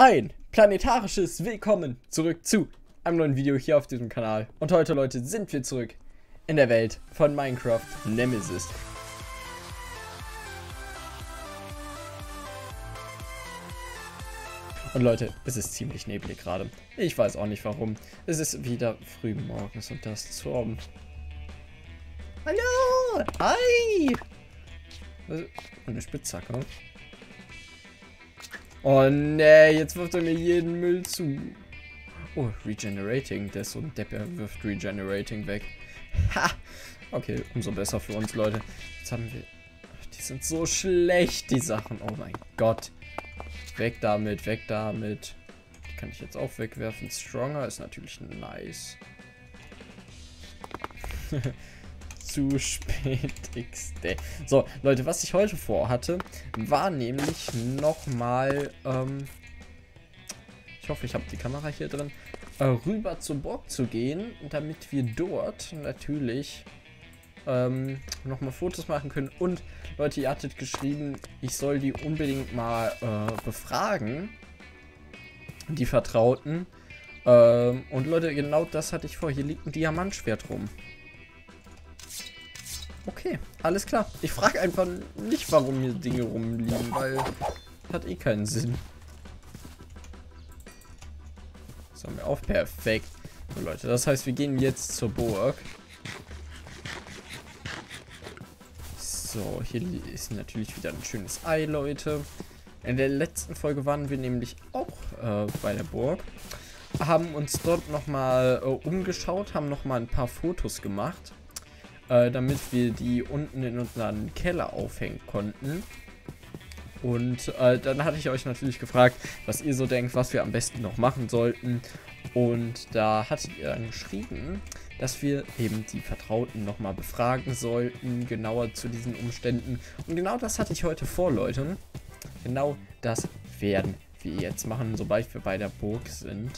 Ein planetarisches Willkommen zurück zu einem neuen Video hier auf diesem Kanal. Und heute, Leute, sind wir zurück in der Welt von Minecraft Nemesis. Und Leute, es ist ziemlich neblig gerade. Ich weiß auch nicht warum. Es ist wieder früh morgens und das Zorn. Hallo! Hi! Eine Spitzhacke. Oh ne, jetzt wirft er mir jeden Müll zu. Oh, Regenerating. Der ist so ein Depp, er wirft Regenerating weg. Ha! Okay, umso besser für uns, Leute. Jetzt haben wir... Die sind so schlecht, die Sachen. Oh mein Gott. Weg damit, weg damit. Die kann ich jetzt auch wegwerfen. Stronger ist natürlich nice. Zu spät XD. So, Leute, was ich heute vorhatte, war nämlich nochmal, ich hoffe, ich habe die Kamera hier drin, rüber zur Burg zu gehen, damit wir dort natürlich nochmal Fotos machen können. Und, Leute, ihr hattet geschrieben, ich soll die unbedingt mal befragen, die Vertrauten. Und, Leute, genau das hatte ich vor. Hier liegt ein Diamantschwert rum. Okay, alles klar. Ich frage einfach nicht, warum hier Dinge rumliegen, weil hat eh keinen Sinn. So, haben wir auch perfekt. So, Leute, das heißt, wir gehen jetzt zur Burg. So, hier ist natürlich wieder ein schönes Ei, Leute. In der letzten Folge waren wir nämlich auch bei der Burg. Haben uns dort nochmal umgeschaut, haben nochmal ein paar Fotos gemacht. Damit wir die unten in unseren Keller aufhängen konnten. Und dann hatte ich euch natürlich gefragt, was ihr so denkt, was wir am besten noch machen sollten. Und da hattet ihr dann geschrieben, dass wir eben die Vertrauten nochmal befragen sollten, genauer zu diesen Umständen. Und genau das hatte ich heute vor, Leute. Genau das werden wir jetzt machen, sobald wir bei der Burg sind.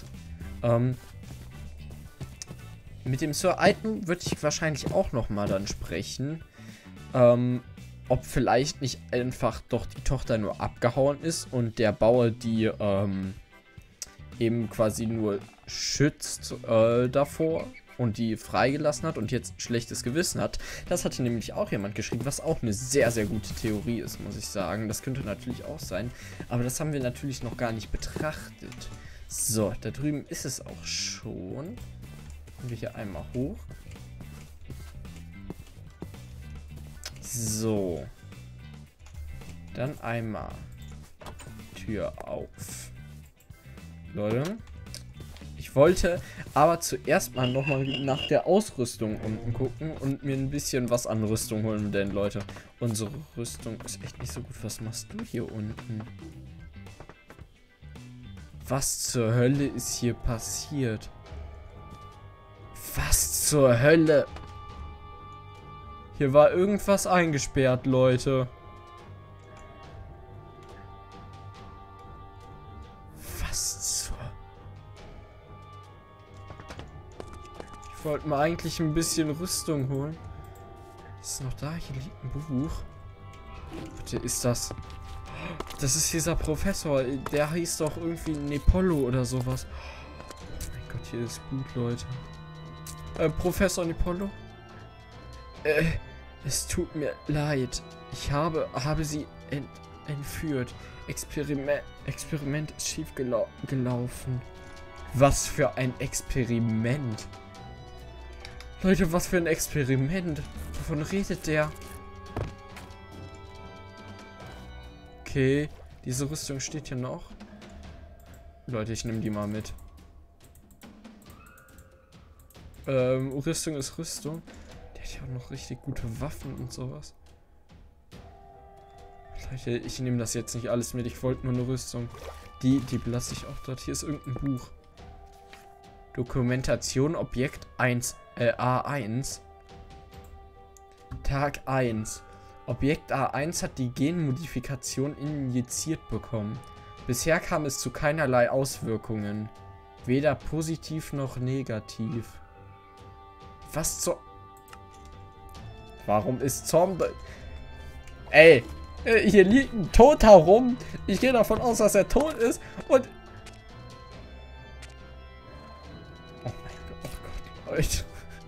Mit dem Sir Item würde ich wahrscheinlich auch nochmal dann sprechen, ob vielleicht nicht einfach doch die Tochter nur abgehauen ist und der Bauer die eben quasi nur schützt davor und die freigelassen hat und jetzt ein schlechtes Gewissen hat. Das hatte nämlich auch jemand geschrieben, was auch eine sehr, sehr gute Theorie ist, muss ich sagen. Das könnte natürlich auch sein, aber das haben wir natürlich noch gar nicht betrachtet. So, da drüben ist es auch schon. Wir hier einmal hoch. So. Dann einmal Tür auf. Leute. Ich wollte aber zuerst mal nochmal nach der Ausrüstung unten gucken und mir ein bisschen was an Rüstung holen, denn Leute, unsere Rüstung ist echt nicht so gut. Was machst du hier unten? Was zur Hölle ist hier passiert? Was zur Hölle? Hier war irgendwas eingesperrt, Leute. Was zur... Ich wollte mir eigentlich ein bisschen Rüstung holen. Ist noch da? Hier liegt ein Buch. Bitte ist das... Das ist dieser Professor. Der hieß doch irgendwie Nepolo oder sowas. Oh mein Gott, hier ist Blut, Leute. Professor Nepolo? Es tut mir leid. Ich habe sie entführt. Experiment ist schief gelaufen. Was für ein Experiment? Leute, was für ein Experiment? Wovon redet der? Okay, diese Rüstung steht hier noch. Leute, ich nehme die mal mit. Rüstung ist Rüstung. Der hat ja auch noch richtig gute Waffen und sowas. Leute, ich nehme das jetzt nicht alles mit. Ich wollte nur eine Rüstung. Die belasse ich auch dort. Hier ist irgendein Buch. Dokumentation Objekt 1, A1. Tag 1. Objekt A1 hat die Genmodifikation injiziert bekommen. Bisher kam es zu keinerlei Auswirkungen. Weder positiv noch negativ. Was zur... Warum ist Zombie... Ey, hier liegt ein Toter rum. Ich gehe davon aus, dass er tot ist. Und Leute.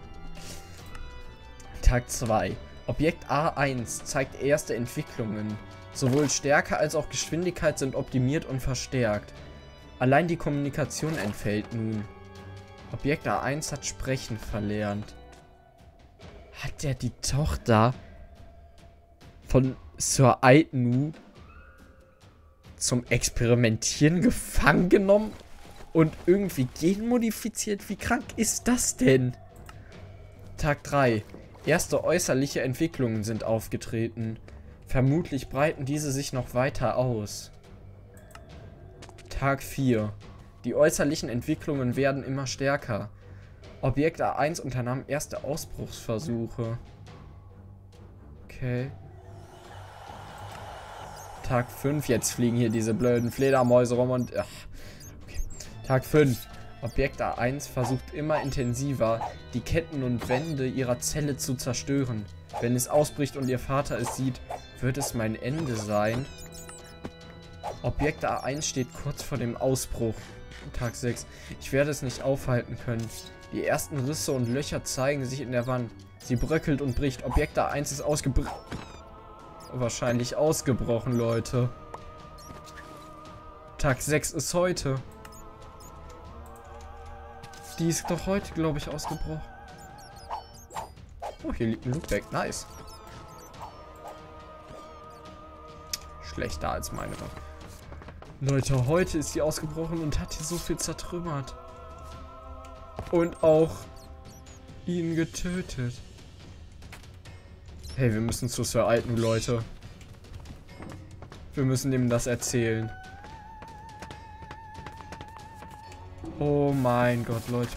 Tag 2. Objekt A1 zeigt erste Entwicklungen. Sowohl Stärke als auch Geschwindigkeit sind optimiert und verstärkt. Allein die Kommunikation entfällt nun. Objekt A1 hat Sprechen verlernt. Hat der die Tochter von Sir Aitnu zum Experimentieren gefangen genommen und irgendwie genmodifiziert? Wie krank ist das denn? Tag 3. Erste äußerliche Entwicklungen sind aufgetreten. Vermutlich breiten diese sich noch weiter aus. Tag 4. Die äußerlichen Entwicklungen werden immer stärker. Objekt A1 unternahm erste Ausbruchsversuche. Okay. Tag 5. Jetzt fliegen hier diese blöden Fledermäuse rum und... Ach. Okay. Tag 5. Objekt A1 versucht immer intensiver, die Ketten und Wände ihrer Zelle zu zerstören. Wenn es ausbricht und ihr Vater es sieht, wird es mein Ende sein. Objekt A1 steht kurz vor dem Ausbruch. Tag 6. Ich werde es nicht aufhalten können. Die ersten Risse und Löcher zeigen sich in der Wand. Sie bröckelt und bricht. Objekt A1 ist wahrscheinlich ausgebrochen, Leute. Tag 6 ist heute. Die ist doch heute, glaube ich, ausgebrochen. Oh, hier liegt ein Lootbag. Nice. Schlechter als meine. Leute, heute ist sie ausgebrochen und hat hier so viel zertrümmert. Und auch ihn getötet. Hey, wir müssen zu Sir Aitnu, Leute. Wir müssen ihm das erzählen. Oh mein Gott, Leute.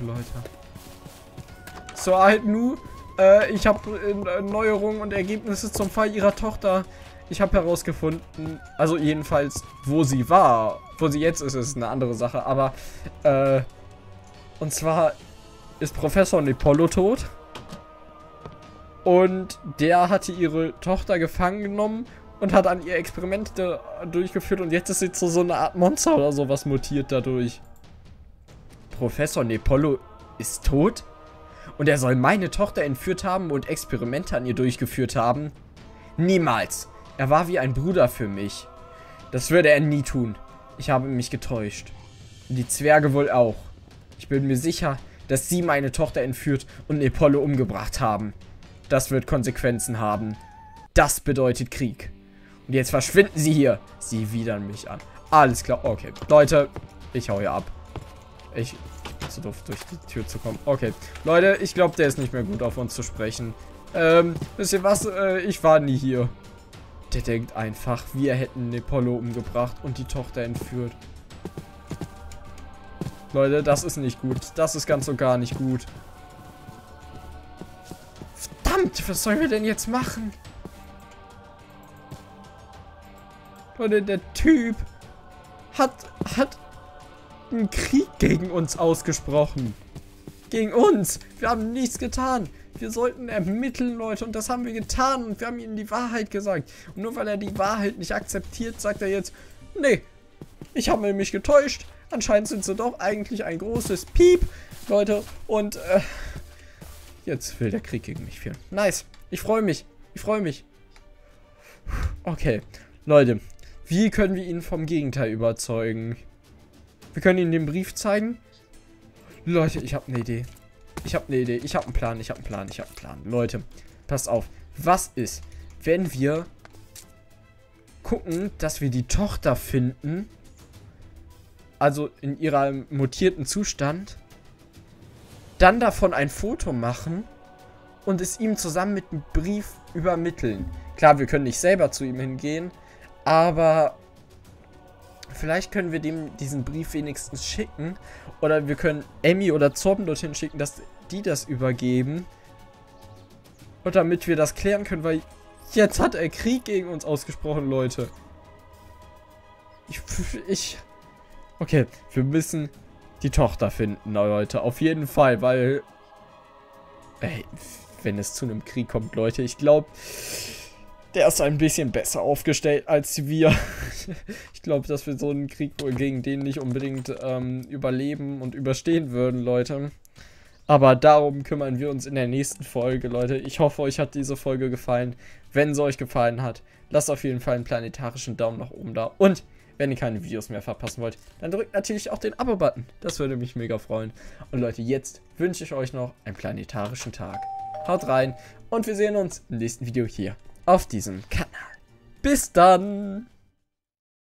Sir Aitnu, ich habe Neuerungen und Ergebnisse zum Fall ihrer Tochter. Ich habe herausgefunden, also jedenfalls, wo sie war. Wo sie jetzt ist eine andere Sache. Aber, und zwar ist Professor Nepollo tot. Und der hatte ihre Tochter gefangen genommen und hat an ihr Experimente durchgeführt. Und jetzt ist sie zu so einer Art Monster oder sowas mutiert dadurch. Professor Nepollo ist tot? Und er soll meine Tochter entführt haben und Experimente an ihr durchgeführt haben? Niemals! Er war wie ein Bruder für mich. Das würde er nie tun. Ich habe mich getäuscht. Und die Zwerge wohl auch. Ich bin mir sicher, dass sie meine Tochter entführt und Nepollo umgebracht haben. Das wird Konsequenzen haben. Das bedeutet Krieg. Und jetzt verschwinden sie hier. Sie widern mich an. Alles klar. Okay. Leute, ich hau hier ab. Ich bin zu doof, durch die Tür zu kommen. Okay. Leute, ich glaube, der ist nicht mehr gut auf uns zu sprechen. Wisst ihr was? Ich war nie hier. Der denkt einfach, wir hätten Nepollo umgebracht und die Tochter entführt. Leute, das ist nicht gut. Das ist ganz und gar nicht gut. Verdammt, was sollen wir denn jetzt machen? Leute, der Typ hat einen Krieg gegen uns ausgesprochen. Gegen uns. Wir haben nichts getan. Wir sollten ermitteln, Leute. Und das haben wir getan. Und wir haben ihm die Wahrheit gesagt. Und nur weil er die Wahrheit nicht akzeptiert, sagt er jetzt, nee, ich habe mich getäuscht. Anscheinend sind sie doch eigentlich ein großes Piep, Leute. Und jetzt will der Krieg gegen mich führen. Nice. Ich freue mich. Okay. Leute, wie können wir ihn vom Gegenteil überzeugen? Wir können ihm den Brief zeigen. Leute, ich habe eine Idee. Ich habe einen Plan. Leute, passt auf. Was ist, wenn wir gucken, dass wir die Tochter finden, also in ihrem mutierten Zustand, dann davon ein Foto machen und es ihm zusammen mit dem Brief übermitteln. Klar, wir können nicht selber zu ihm hingehen, aber vielleicht können wir dem diesen Brief wenigstens schicken. Oder wir können Emmy oder Zorben dorthin schicken, dass die das übergeben. Und damit wir das klären können, weil jetzt hat er Krieg gegen uns ausgesprochen, Leute. Okay, wir müssen die Tochter finden, Leute. Auf jeden Fall, weil... Ey, wenn es zu einem Krieg kommt, Leute, ich glaube... Der ist ein bisschen besser aufgestellt als wir. Ich glaube, dass wir so einen Krieg wohl gegen den nicht unbedingt überleben und überstehen würden, Leute. Aber darum kümmern wir uns in der nächsten Folge, Leute. Ich hoffe, euch hat diese Folge gefallen. Wenn sie euch gefallen hat, lasst auf jeden Fall einen planetarischen Daumen nach oben da. Und wenn ihr keine Videos mehr verpassen wollt, dann drückt natürlich auch den Abo-Button. Das würde mich mega freuen. Und Leute, jetzt wünsche ich euch noch einen planetarischen Tag. Haut rein und wir sehen uns im nächsten Video hier auf diesem Kanal. Bis dann!